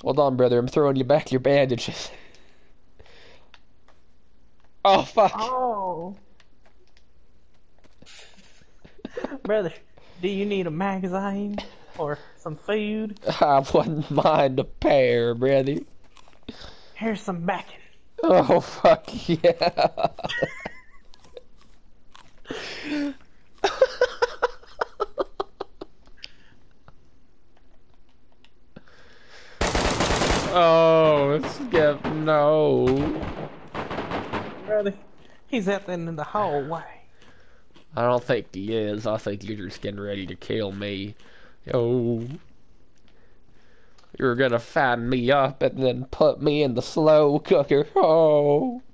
Hold on, brother. I'm throwing you back your bandages. Oh, fuck. Oh, brother, do you need a magazine or some food? I wouldn't mind a pair, brother. Here's some bacon. Oh, fuck yeah. Oh, Skip, no. Brother, he's out there in the hallway. I don't think he is. I think you're just getting ready to kill me. Yo. You're gonna fan me up and then put me in the slow cooker. Oh.